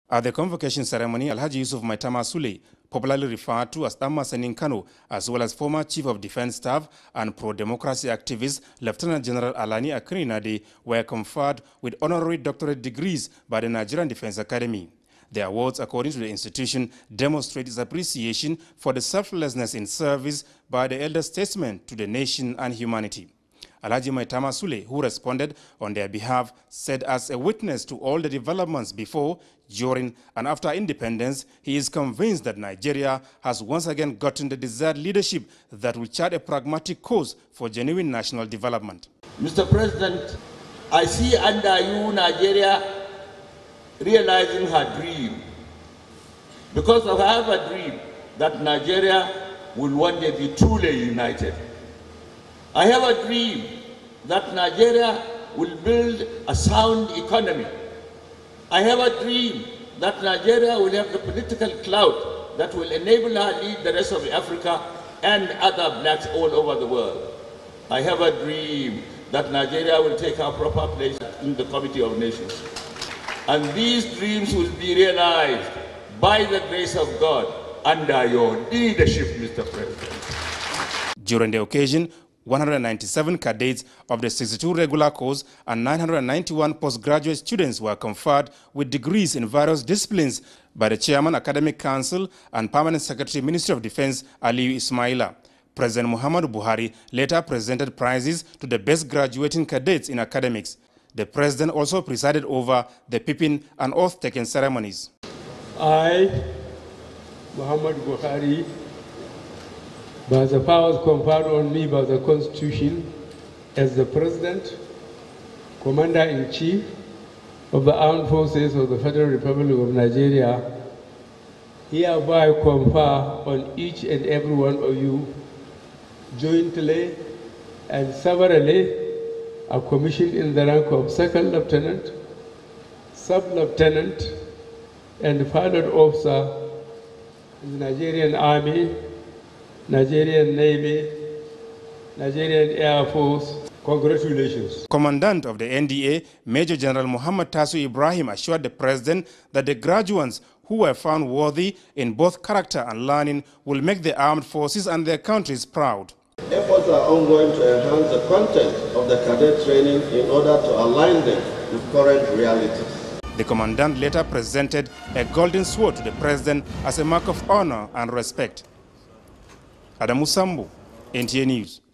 At the convocation ceremony, Alhaji Yusuf Maitama Sule, popularly referred to as Dama Senin Kano, as well as former Chief of Defense Staff and pro-democracy activist Lieutenant General Alani Akinrinade, were conferred with honorary doctorate degrees by the Nigerian Defense Academy. The awards, according to the institution, demonstrate its appreciation for the selflessness in service by the elder statesmen to the nation and humanity. Alhaji Maitama Sule, who responded on their behalf, said as a witness to all the developments before, during and after independence, he is convinced that Nigeria has once again gotten the desired leadership that will chart a pragmatic course for genuine national development. Mr. President, I see under you Nigeria realizing her dream. Because I have a dream that Nigeria will one day be truly united. I have a dream that Nigeria will build a sound economy. I have a dream that Nigeria will have the political clout that will enable her lead the rest of Africa and other blacks all over the world. I have a dream that Nigeria will take her proper place in the Committee of Nations. And these dreams will be realized by the grace of God under your leadership, Mr. President. During the occasion, 197 cadets of the 62 regular course and 991 postgraduate students were conferred with degrees in various disciplines by the Chairman, Academic Council and Permanent Secretary, Ministry of Defense, Aliyu Ismaila. President Muhammadu Buhari later presented prizes to the best graduating cadets in academics. The President also presided over the pippin and oath-taking ceremonies. I, Muhammadu Buhari, by the powers conferred on me by the Constitution as the President, Commander-in-Chief of the Armed Forces of the Federal Republic of Nigeria, hereby confer on each and every one of you, jointly and severally, a commission in the rank of Second Lieutenant, Sub-Lieutenant, and Pilot Officer in the Nigerian Army, Nigerian Navy, Nigerian Air Force. Congratulations. Commandant of the NDA, Major General Muhammad Tasu Ibrahim, assured the President that the graduates who were found worthy in both character and learning will make the armed forces and their countries proud. Efforts are ongoing to enhance the content of the cadet training in order to align them with current realities. The Commandant later presented a golden sword to the President as a mark of honor and respect. Adamu Sambu, NTA News.